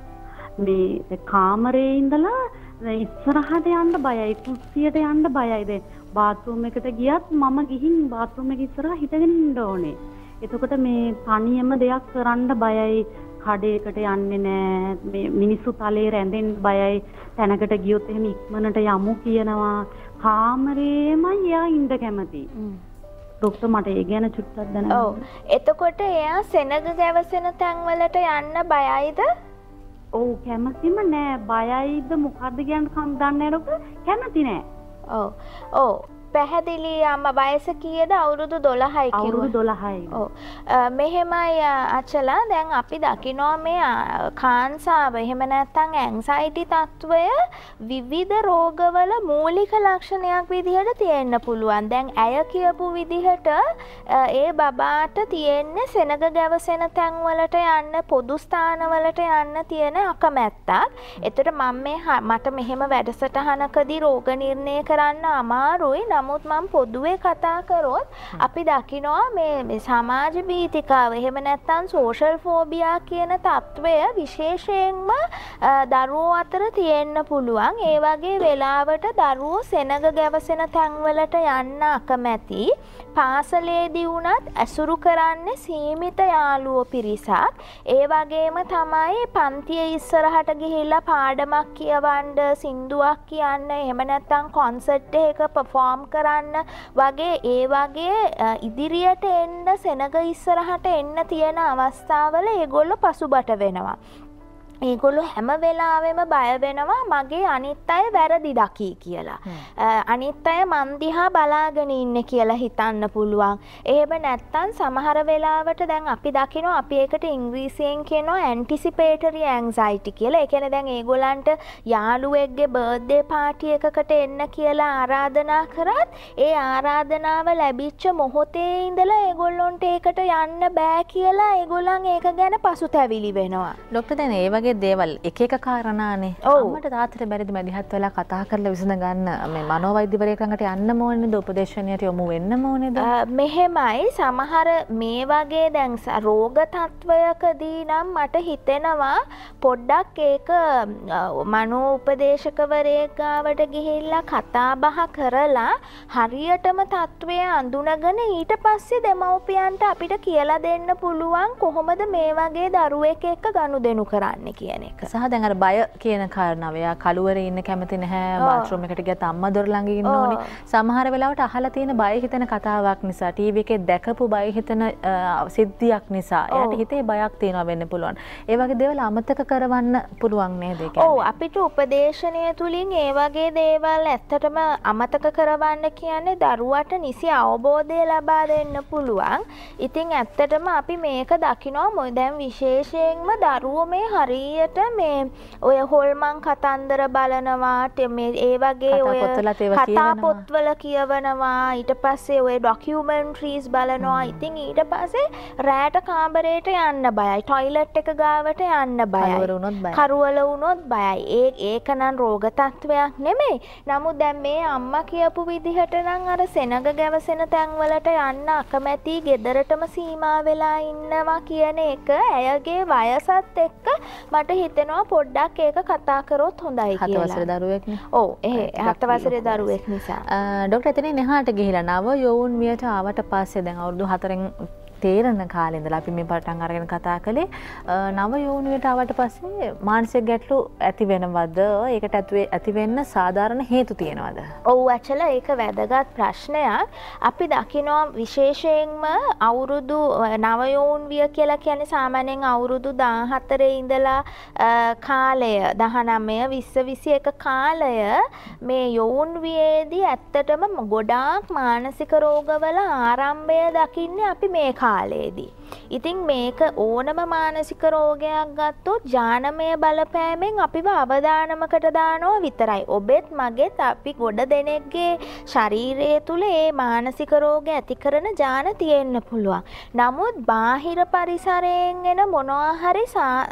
මේ කාමරේ ඉඳලා ඉස්සරහට යන්න බයයි, කුස්සියට යන්න බයයි. දැන් බාත්රූම් එකට ගියත් මම ගිහින් බාත්රූම් එක ඉස්සරහ හිටගෙන ඉන්න ඕනේ. එතකොට මේ තනියම දෙයක් කරන්න බයයි, කඩේකට යන්නේ නැහැ, මේ මිනිස්සු තලේ රැඳෙන්න බයයි, තැනකට ගියොත් එහෙම ඉක්මනට යමු කියනවා. කාමරේම එයා ඉන්න කැමති. ඩොක්ටර් මට ඒ ගැන චුට්ටක් දැනගන්න. ඔව්. එතකොට එයා සෙනග ගැවසෙන තැන්වලට යන්න බයයිද? ඔව් කැමතිම නෑ. බයයිද මොකද්ද කියන්නේ කම් දන්නේ නැහැ. කැමති නෑ. ඔව්. ඔව්. පැහැදිලි අම්මා වයස කීයද? අවුරුදු 12යි කිව්වා. අවුරුදු 12යි. ඔව්. මෙහෙමයි අචලා දැන් අපි දකිනවා මේ කාන්සාව එහෙම නැත්නම් ඇන්සයිටි තත්වය විවිධ රෝගවල මූලික ලක්ෂණයක් විදිහට තියෙන්න පුළුවන්. දැන් ඇය කියපු විදිහට ඒ බබාට තියෙන්නේ සෙනග ගැවසෙන තැන් වලට යන්න, පොදු ස්ථාන වලට යන්න තියෙන අකමැත්තක්. ඒතර මට මෙහෙම වැඩසටහනකදී රෝග නිර්ණය කරන්න අමාරුයි. නමුත් මම පොදුවේ කතා කරොත් අපි දකිනවා මේ සමාජ බීතිකාව එහෙම නැත්නම් සෝෂල් ෆෝබියා කියන තත්වය විශේෂයෙන්ම දරුවෝ අතර තියෙන්න පුළුවන්. ඒ වගේ වෙලාවට දරුවෝ සෙනග ගැවසෙන තැන්වලට යන්න අකමැති. පාසලේදී වුණත් ඇසුරු කරන්නේ සීමිත යාළුවෝ පිරිසක්. ඒ වගේම තමයි පන්තිය ඉස්සරහට ගිහිල්ලා පාඩමක් කියවන්න, සින්දුවක් කියන්න, එහෙම නැත්නම් කොන්සර්ට් එකක perform කරන්න වගේ ඒ වගේ ඉදිරියට එන්න සෙනග ඉස්සරහට එන්න තියෙන අවස්ථාවල ඒගොල්ලෝ පසුබට වෙනවා. ඒගොල්ලෝ හැම වෙලාවෙම බය වෙනවා මගේ අනිත් අය වැරදි දකී කියලා. අනිත් අය මන් දිහා බලාගෙන ඉන්නේ කියලා හිතන්න පුළුවන්. එහෙම නැත්නම් සමහර වෙලාවට දැන් අපි දකිනවා අපි ඒකට ඉංග්‍රීසියෙන් කියනවා ඇන්ටිසිපේටරි ඇන්සයිටි කියලා. ඒ කියන්නේ දැන් ඒගොල්ලන්ට යාළුවෙක්ගේ බර්ත්ඩේ පාටි එකකට එන්න කියලා ආරාධනා කරත් ඒ ආරාධනාව ලැබිච්ච මොහොතේ ඉඳලා ඒගොල්ලොන්ට ඒකට යන්න බෑ කියලා ඒගොල්ලන් ඒක ගැන පසුතැවිලි වෙනවා. ඩොක්ටර් දැන් ඒ වගේ දේවල් එක එක කාරණානේ. අම්මට තාත්තට බැරිද මැදිහත් වෙලා කතා කරලා විසඳ ගන්න? මේ මනෝවෛද්‍යවරයෙක් ළඟට යන්න ඕනේද? උපදේශනයට යොමු වෙන්න ඕනේද? මෙහෙමයි සමහර මේ වගේ දැන් රෝග තත්වයකදී නම් මට හිතෙනවා පොඩ්ඩක් ඒක මනෝ උපදේශකවරයෙක් ගාවට ගිහිල්ලා කතා බහ කරලා හරියටම තත්වය අඳුනගෙන ඊට පස්සේ දෙමව්පියන්ට අපිට කියලා දෙන්න පුළුවන් කොහොමද මේ වගේ දරුවෙක් එක්ක ගනුදෙනු කරන්න කියන එක. සහ දැන් අර බය කියන කාරණාව. එයා කලුවරේ ඉන්න කැමති නැහැ. බාත්රූම් එකට ගියත් අම්මා දොර ළඟ ඉන්න ඕනේ. සමහර වෙලාවට අහලා තියෙන බය හිතෙන කතාවක් නිසා, ටීවී එකේ දැකපු බය හිතෙන සිද්ධියක් නිසා එයාට හිතේ බයක් තියෙනවා වෙන්න පුළුවන්. ඒ වගේ දේවල් අමතක කරවන්න පුළුවන් නේද? ඒ කියන්නේ. ඔව් අපිට උපදේශනය තුලින් ඒ වගේ දේවල් ඇත්තටම අමතක කරවන්න කියන්නේ දරුවට නිසි අවබෝධය ලබා දෙන්න පුළුවන්. ඉතින් ඇත්තටම අපි මේක දකිනවා මොකද දැන් විශේෂයෙන්ම දරුවෝ මේ හරියට මේ ඔය හොල්මන් කතන්දර බලනවා, මේ ඒ වගේ ඔය කතා පොත්වල කියවනවා, ඊට පස්සේ ඔය ඩොකියුමන්ට්‍රීස් බලනවා. ඉතින් ඊට පස්සේ රැට කාමරේට යන්න බයයි, টয়ලට් එක ගාවට යන්න බයයි, කරුවල වුණොත් බයයි. ඒක නම් රෝග තත්වයක් නෙමෙයි. නමුත් දැන් මේ අම්මා කියපු විදිහට නම් අර සෙනග ගැවසෙන තැන්වලට යන්න අකමැති, ගෙදරටම සීමා වෙලා ඉන්නවා කියන එක ඇයගේ වයසත් එක්ක මට හිතෙනවා පොඩ්ඩක් ඒක කතා කරොත් හොඳයි කියලා. 7 වසරේ දරුවෙක්නේ. ඔව් 7 වසරේ දරුවෙක් නිසා. ඩොක්ටර් එතනින් එහාට ගිහිලා නව යෝන් වියට ආවට පස්සේ දැන් අවුරුදු 4න් තේරෙන කාලේ ඉඳලා අපි මේ පටන් අරගෙන කතා කළේ නව යෝනියට ආවට පස්සේ මානසික ගැටලු ඇති වෙනවද? ඒකට ඇති වෙන්න සාධාරණ හේතු තියෙනවද? ඔව් ඇචල ඒක වැදගත් ප්‍රශ්නයක්. අපි දකිනවා විශේෂයෙන්ම අවුරුදු නව යෝන්විය කියලා කියන්නේ සාමාන්‍යයෙන් අවුරුදු 14 ඉඳලා කාලය 19 20 21 කාලය මේ යෝන්වියේදී ඇත්තටම ගොඩාක් මානසික රෝගවල ආරම්භය දකින්නේ අපි මේ කාලේදී. ඉතින් මේක ඕනම මානසික රෝගයක් ගත්තොත් ජානමය බලපෑමෙන් අපිව අවදානමකට දානවා විතරයි. ඔබෙත් මගෙත් අපි ගොඩ දෙනෙක්ගේ ශරීරය තුල ඒ මානසික රෝග ඇති කරන ජාන තියෙන්න පුළුවන්. නමුත් බාහිර පරිසරයෙන් එන මොනවා හරි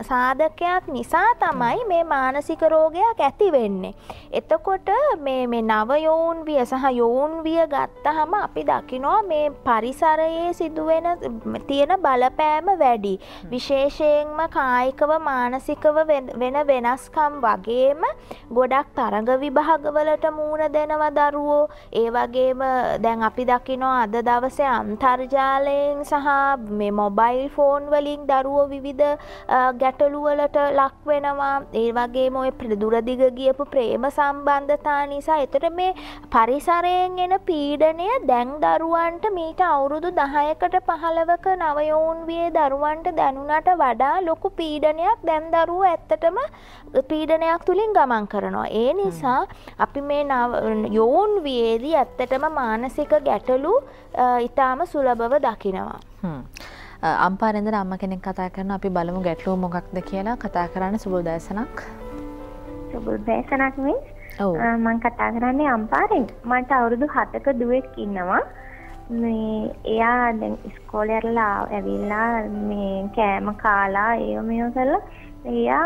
සාධකයක් නිසා තමයි මේ මානසික රෝගයක් ඇති වෙන්නේ. එතකොට මේ නව යෝන්විය සහ යෝන්විය ගත්තාම අපි දකිනවා මේ පරිසරයේ සිදුවෙන තියෙන බලපෑම වැඩි. විශේෂයෙන්ම කායිකව මානසිකව වෙන වෙනස්කම් වගේම ගොඩක් තරඟ විභාගවලට මූණ දෙනවා දරුවෝ. ඒ වගේම දැන් අපි දකිනවා අද දවසේ අන්තර්ජාලයෙන් සහ මේ මොබයිල් ෆෝන් වලින් දරුවෝ විවිධ ගැටලු වලට ලක් වෙනවා. ඒ වගේම ඔය දුරදිග ගියපු ප්‍රේම සම්බන්ධතා නිසා ඒතර මේ පරිසරයෙන් එන පීඩනය දැන් දරුවන්ට මීට අවුරුදු 10කට 15ක නවයෝන් වියේ දරුවන්ට දැනුණට වඩා ලොකු පීඩනයක් දැන් දරුවෝ ඇත්තටම පීඩනයක් තුලින් ගමන් කරනවා. ඒ නිසා අපි මේ යෝන් වියේදී ඇත්තටම මානසික ගැටලු ඊටාම සුලභව දකිනවා. අම්පාරෙන්දර අම්මා කෙනෙක් කතා කරනවා. අපි බලමු ගැටලුව මොකක්ද කියලා. කතා කරන්නේ සුබෝදෑසනක්. සුබෝදෑසනක් මම කතා කරන්නේ අම්පාරෙන්. මට අවුරුදු 7ක දුවෙක් ඉන්නවා. මේ එයා දැන් ඉස්කෝලේ යරලා ඇවිල්ලා මේ කෑම කාලා ඒව මේව කරලා එයා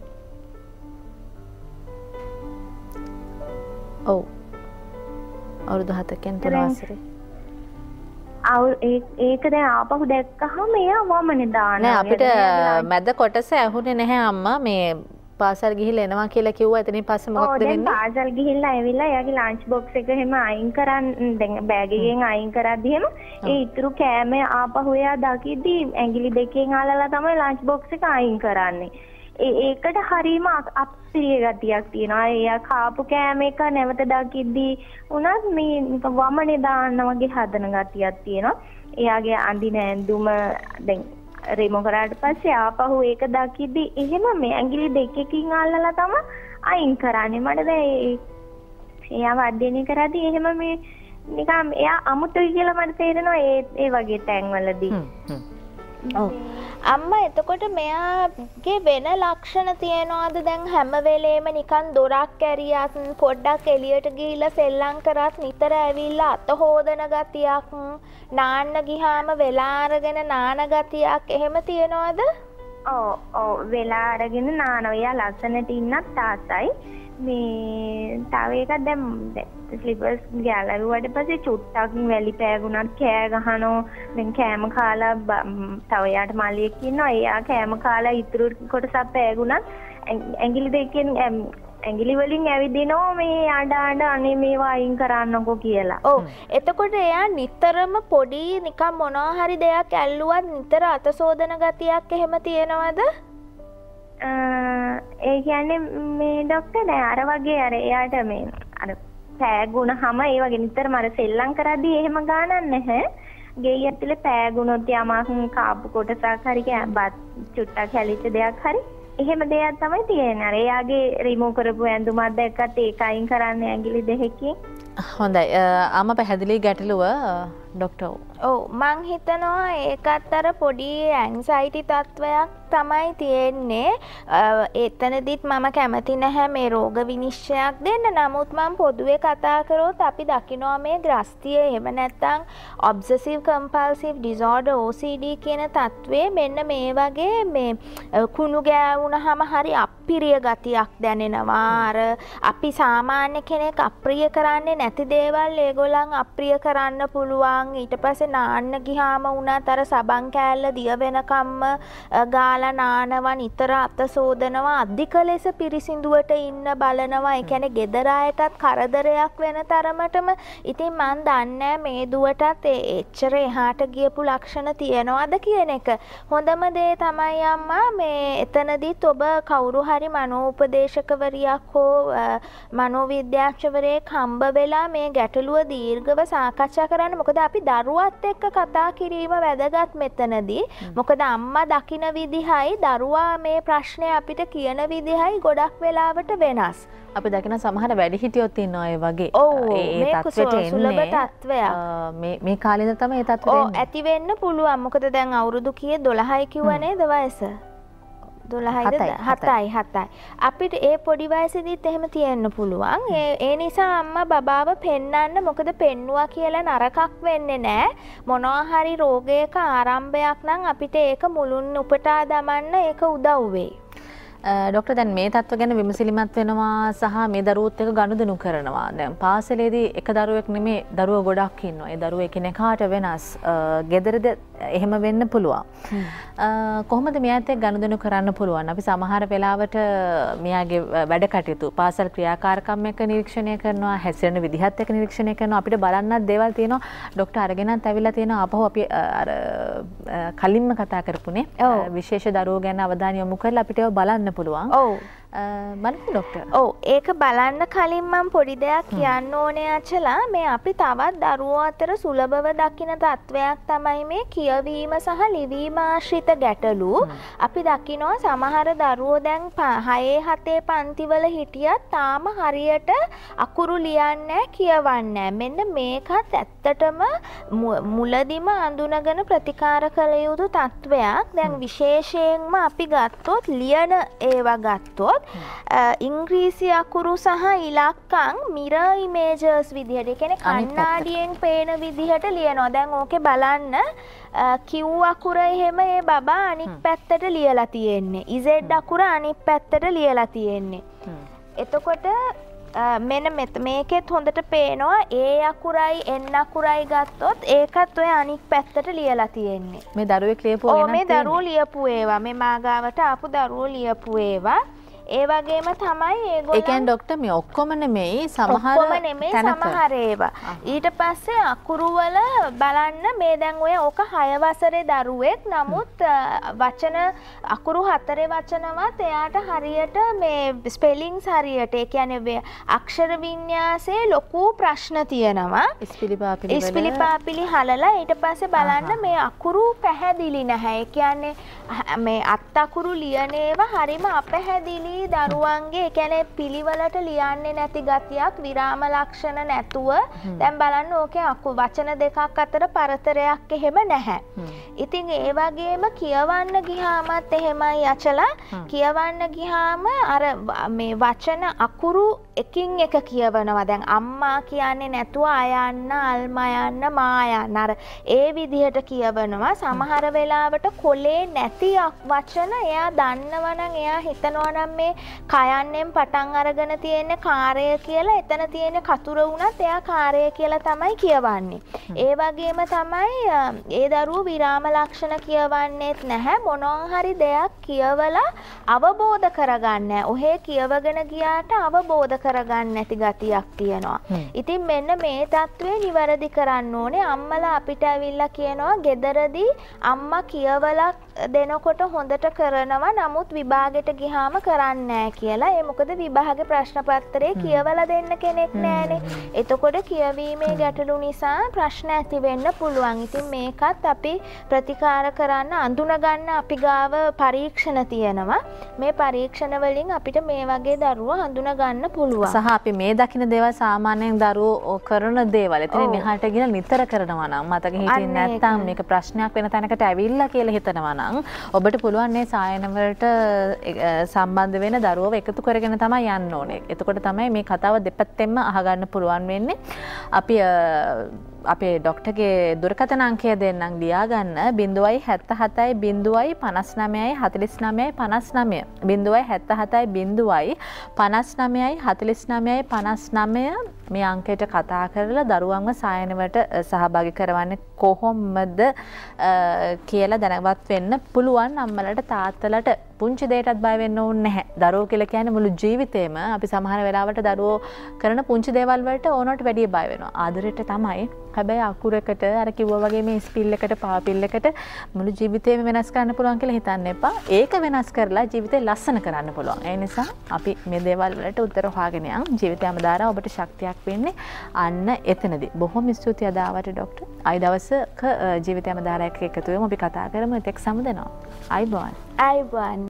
ඔව් අවුරුදු 7කින් 3 වසරේ ඒක දැන් ආපහු දැක්කහම එයා වමනේ දානවා. නෑ අපිට මැද කොටස ඇහුනේ නැහැ අම්මා. මේ පාසල් ගිහිල්ලා එනවා කියලා කිව්වා. එතනින් පස්සේ මොකක්ද වෙන්නේ? පාසල් ගිහිල්ලා ඇවිල්ලා එයාගේ ලන්ච් බොක්ස් එක එහෙම අයින් කරන් දැන් බෑග් එකෙන් අයින් කරද්දි එහෙම ඒ ඉතුරු කෑම ආපහු එයා දකිද්දි ඇඟිලි දෙකෙන් අල්ලලා තමයි ලන්ච් බොක්ස් එක අයින් කරන්නේ. ඒකට හරීම අප්‍රිය ගතියක් තියෙනවා. එයා කාපු කෑම එක නැවත දකිද්දි උනත් මේ වමනේ දාන්න වගේ හදන ගතියක් තියෙනවා. එයාගේ අඳින ඇඳුම දැන් රිමෝ කරාට පස්සේ ආපහු ඒක දකිද්දි එහෙම මේ ඇඟිලි දෙකකින් අල්ලලා තමයි අයින් කරන්නේ. මට දැන් එයා වර්ධනය කරද්දි එහෙම මේ නිකන් එයා අමුතුයි කියලා මට තේරෙනවා ඒ වගේ තැන්වලදී. ඔව් අම්මා එතකොට මෙයාගේ වෙන ලක්ෂණ තියනවාද? දැන් හැම වෙලේම නිකන් දොරක් ඇරියත් පොඩ්ඩක් එළියට ගිහිල්ලා සෙල්ලම් කරත් නිතර ඇවිල්ලා අත හොදන ගතියක්, නාන්න ගියාම වෙලා අරගෙන නාන ගතියක් එහෙම තියනවාද? ඔව් වෙලා අරගෙන නානවා. එයා ලස්සනට ඉන්නත් තාත්තයි. මේ තව එකක් දැන් ස්ලිපර්ස් ගෑලරුවට පස්සේ චුට්ටක් වැලි පෑගුණත් කෑ ගහනවා. දැන් කෑම කාලා තව එයාට මල්ලියෙක් ඉන්නවා. එයා කෑම කාලා ඉතුරු කොටසක් පෑගුණත් ඇඟිලි දෙකෙන් ඇඟිලි වලින් ඇවිදිනවා මේ අඬ අනේ මේවා අයින් කරන්නකෝ කියලා. ඔව් එතකොට එයා නිතරම පොඩි නිකන් මොනවා හරි දෙයක් ඇල්ලුවත් නිතර අත සෝදන ගතියක් එහෙම තියෙනවද? ඒ කියන්නේ මේ ડોක්ටර් නෑ අර වගේ අර එයාට මේ අර පෑගුණාම ඒ වගේ නිතරම අර සෙල්ලම් කරද්දී එහෙම ගානක් නැහැ. ගෙයි ඇතුලේ පෑගුණොත් යමක් කාපු කොටසක් හරි බත් චුට්ටක් හැලිච්ච දෙයක් හරි එහෙම දෙයක් තමයි තියෙන්නේ. අර එයාගේ රිමූව් කරපු ඇඳුමක් දැක්කත් ඒක අයින් කරන්න ඇඟිලි දෙකකින්. හොඳයි. අම්මා පැහැදිලි ගැටලුව ડોක්ටර්. ඔව් මං හිතනවා ඒකත් අර පොඩි ඇන්සයිටි තත්වයක් තමයි තියෙන්නේ. එතනදිත් මම කැමති නැහැ මේ රෝග විනිශ්චයක් දෙන්න. නමුත් මම පොදුවේ කතා කරොත් අපි දකිනවා මේ ග්‍රස්තිය එහෙම නැත්නම් ඔබ්සෙසිව් කම්පල්සිව් ඩිසෝඩර් OCD කියන තත්වයේ මෙන්න මේ වගේ මේ කුණු ගෑවුනහම හරි අප්‍රිය ගතියක් දැනෙනවා. අර අපි සාමාන්‍ය කෙනෙක් අප්‍රිය කරන්නේ නැති දේවල් ඒගොල්ලන් අප්‍රිය කරන්න පුළුවන්. ඊට පස්සේ නාන්න ගියාම උනත් අර සබන් කෑල්ල දිය වෙනකම්ම ගාලා නානවා, නිතර අත සෝදනවා, අධික ලෙස පිරිසිදුවට ඉන්න බලනවා. ඒ කියන්නේ ගෙදර අයටත් කරදරයක් වෙන තරමටම. ඉතින් මන් දන්නේ මේ දුවටත් එච්චර එහාට ගියපු ලක්ෂණ තියනවාද කියන එක. හොඳම දේ තමයි අම්මා මේ එතනදිත් ඔබ කවුරු හරි මනෝපදේශකවරියක් හෝ මනෝවිද්‍යාඥවරයෙක් හම්බ වෙලා මේ ගැටලුව දීර්ඝව සාකච්ඡා කරන්න. මොකද අපි දරුවත් එක්ක කතා කිරීම වැදගත් මෙතනදී. මොකද අම්මා දකින විදිහයි දරුවා මේ ප්‍රශ්නේ අපිට කියන විදිහයි ගොඩක් වෙලාවට වෙනස්. අපි දකින සමහර වැඩිහිටියොත් ඉන්නවා ඒ වගේ. ඒ තත්ත්වයට සුලභ තත්ත්වයක්. මේ කාලේ තමයි ඒ තත්ත්වෙට එන්නේ. ඇති වෙන්න පුළුවන්. මොකද දැන් අවුරුදු කීයේ 12යි කිව්ව නේද වයස? 7යි. අපිට ඒ පොඩි වයසේදීත් එහෙම තියෙන්න පුළුවන්. ඒ නිසා අම්මා බබාව පෙන්නන්න. මොකද පෙන්නුවා කියලා නරකක් වෙන්නේ නැහැ. මොනවා හරි රෝගයක ආරම්භයක් නම් අපිට ඒක මුලින් උපුටා දමන්න ඒක උදව් වෙයි. ඩොක්ටර් දැන් මේ තත්ත්ව ගැන විමසිලිමත් වෙනවා සහ මේ දරුවොත් එක්ක ගනුදෙනු කරනවා. දැන් පාසලේදී එක දරුවෙක් නෙමේ දරුවෝ ගොඩක් ඉන්නවා. ඒ දරුවෝ එකිනෙකාට වෙනස්. ගෙදරද එහෙම වෙන්න පුළුවන්. කොහොමද මෙයාත් එක්ක ගනුදෙනු කරන්න පුළුවන්? අපි සමහර වෙලාවට මෙයාගේ වැඩ කටයුතු පාසල් ක්‍රියාකාරකම් එක්ක නිරීක්ෂණය කරනවා, හැසිරෙන විදිහත් එක්ක නිරීක්ෂණය කරනවා. අපිට බලන්නත් දේවල් තියෙනවා. ඩොක්ටර් අරගෙනත් ඇවිල්ලා තියෙනවා. ආපහු අපි අර කලින්ම කතා කරපුනේ විශේෂ දරුවෝ ගැන අවධානය යොමු කරලා අපිට ඒව බලන්න පුළුවන්. ඔව්. බලන්න ඩොක්ටර්. ඔව් ඒක බලන්න කලින් මම පොඩි දෙයක් කියන්න ඕනේ අචලා. මේ අපි තවත් දරුවෝ අතර සුලභව දකින තත්වයක් තමයි මේ කියවීම සහ ලිවීම ආශ්‍රිත ගැටලු. අපි දකිනවා සමහර දරුවෝ දැන් 6 7 පන්තිවල හිටියත් තාම හරියට අකුරු ලියන්නේ කියවන්නේ. මෙන්න මේකත් ඇත්තටම මුලදිම අඳුනගෙන ප්‍රතිකාර කළ යුතු තත්වයක්. දැන් විශේෂයෙන්ම අපි ගත්තොත් ලියන ඒවා ගත්තොත් ඉංග්‍රීසි අකුරු සහ ඉලක්කම් මිරර් ඉමේජස් විදිහට, ඒ කියන්නේ කණ්ණාඩියෙන් පේන විදිහට ලියනවා. දැන් ඕකේ බලන්න Q අකුර එහෙම ඒ බබා අනිත් පැත්තට ලියලා තියෙන්නේ. Z අකුර අනිත් පැත්තට ලියලා තියෙන්නේ. එතකොට මෙන්න මේකෙත් හොඳට පේනවා A අකුරයි N අකුරයි ගත්තොත් ඒකත් ඔය අනිත් පැත්තට ලියලා තියෙන්නේ. මේ දරුවෙක් ලියපු ඒවා මේ දරුවෝ ලියපු ඒවා, මේ මාගාවට ආපු දරුවෝ ලියපු ඒවා. ඒ වගේම තමයි ඒගොල්ලෝ. ඒ කියන්නේ ડોක්ටර් මේ ඔක්කොම නෙමෙයි සමහර ඒවා. ඊට පස්සේ අකුරු වල බලන්න මේ දැන් ඔය ඕක 6 වසරේ දරුවෙක්. නමුත් වචන අකුරු 4 වචනවත් එයාට හරියට මේ ස්පෙලිංස් හරියට, ඒ කියන්නේ අක්ෂර වින්‍යාසයේ ලොකු ප්‍රශ්න තියෙනවා. ඉස්පිලි පාපිලි හලලා ඊට පස්සේ බලන්න මේ අකුරු පැහැදිලි නැහැ. ඒ කියන්නේ මේ අත් අකුරු ලියන ඒවා හරිම අපැහැදිලි. දරුවන්ගේ ඒ කියන්නේ පිළිවෙලට ලියන්නේ නැති ගතියක්, විරාම ලක්ෂණ නැතුව. දැන් බලන්න ඕකේ වචන දෙකක් අතර පරතරයක් එහෙම නැහැ. ඉතින් ඒ වගේම කියවන්න ගියාමත් එහෙමයි අචලා. කියවන්න ගියාම අර මේ වචන අකුරු එකින් එක කියවනවා. දැන් අම්මා කියන්නේ නැතුව අයන්න, අල්මා යන්න, මා යන්න. අර ඒ විදිහට කියවනවා. සමහර වෙලාවට කොලේ නැති වචන එයා දන්නවනම්, එයා හිතනවනම් මේ කයන්නෙන් පටන් අරගෙන තියෙන කාර්ය කියලා, එතන තියෙන කතුර වුණත් එයා කාර්ය කියලා තමයි කියවන්නේ. ඒ වගේම තමයි ඒ දරුවෝ විරාම ලක්ෂණ කියවන්නේත් නැහැ. මොනවා හරි දෙයක් කියවලා අවබෝධ කරගන්න. ඔහේ කියවගෙන ගියාට අවබෝධ කරගන්න නැති ගතියක් තියෙනවා. ඉතින් මෙන්න මේ தત્ත්වය නිවැරදි කරන්න ඕනේ. අම්මලා අපිට ඇවිල්ලා කියනවා ගෙදරදී අම්මා කියවලා දෙනකොට හොඳට කරනවා, නමුත් විභාගෙට ගියාම කරන්නේ නැහැ කියලා. ඒ මොකද විභාගේ ප්‍රශ්න පත්‍රයේ කියවලා දෙන්න කෙනෙක් නැහැනේ. එතකොට කියවීමේ ගැටලු නිසා ප්‍රශ්න ඇති වෙන්න පුළුවන්. ඉතින් මේකත් අපි ප්‍රතිකාර කරන්න, අඳුන ගන්න අපි ගාව පරීක්ෂණ තියෙනවා. මේ පරීක්ෂණ වලින් අපිට මේ වගේ දරුවෝ හඳුන ගන්න පුළුවන්. සහ අපි මේ දකින්න දේවල් සාමාන්‍යයෙන් දරුවෝ කරන දේවල්. එතනින් එහාට ගිහලා නිතර කරනවා නම්, මතක හිටින්නේ නැත්නම් මේක ප්‍රශ්නයක් වෙන තැනකට ඇවිල්ලා කියලා හිතනවා නම් ඔබට පුළුවන් මේ සායන වලට සම්බන්ධ වෙන දරුවව එකතු කරගෙන තමයි යන්න ඕනේ. එතකොට තමයි මේ කතාව දෙපැත්තෙන්ම අහගන්න පුළුවන් වෙන්නේ. අපි අපේ ඩොක්ටර්ගේ දුරකථන අංකය දෙන්නම් ලියා ගන්න. 077 059 49 59 077 059 49 59 මේ අංකයට කතා කරලා දරුවන්ව සායනවට සහභාගී කරවන්නේ කොහොමද කියලා දැනවත් වෙන්න පුළුවන්. අම්මලට තාත්තලට පුංචි දෙයකටත් බය වෙන්න ඕනේ නැහැ. දරුවෝ කියලා කියන්නේ මුළු ජීවිතේම අපි සමහර වෙලාවට දරුවෝ කරන පුංචි දේවල් වලට ඕනට වැඩිය බය වෙනවා. ආදරෙට තමයි. හැබැයි අකුරකට අර කිව්වා වගේ මේ ස්පිල් එකට පාපිල් එකට මුළු ජීවිතේම වෙනස් කරන්න පුළුවන් කියලා හිතන්න එපා. ඒක වෙනස් කරලා ජීවිතේ ලස්සන කරන්න පුළුවන්. ඒ නිසා අපි මේ දේවල් වලට උත්තර හොයාගෙන යන් ජීවිතයම දාලා ඔබට ශක්තියක් වෙන්නේ අන්න එතනදී. බොහොම ස්තුතියි අද ආවට ඩොක්ටර්. ආයි දවසක ජීවිතයම දාලා එකතු වෙමු. අපි කතා කරමු. එතෙක් සමුදෙනවා. ආයිබෝන්. ආයිබෝන්.